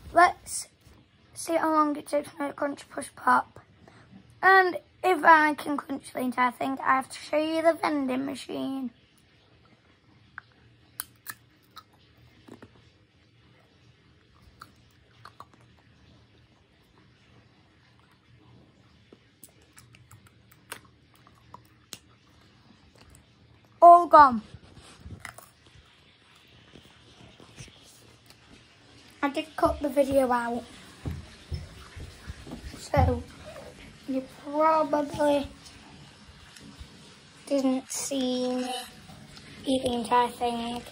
let's see how long it takes me to crunch push pop. And if I can crunch the entire thing, I have to show you the vending machine. All gone. I did cut the video out, so you probably didn't see me eat the entire thing.